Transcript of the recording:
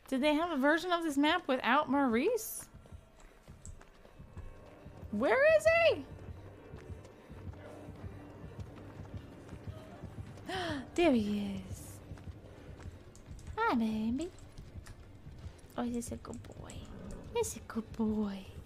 Did they have a version of this map without Maurice? Where is he? There he is. Hi, baby. Oh, he's a good boy. He's a good boy.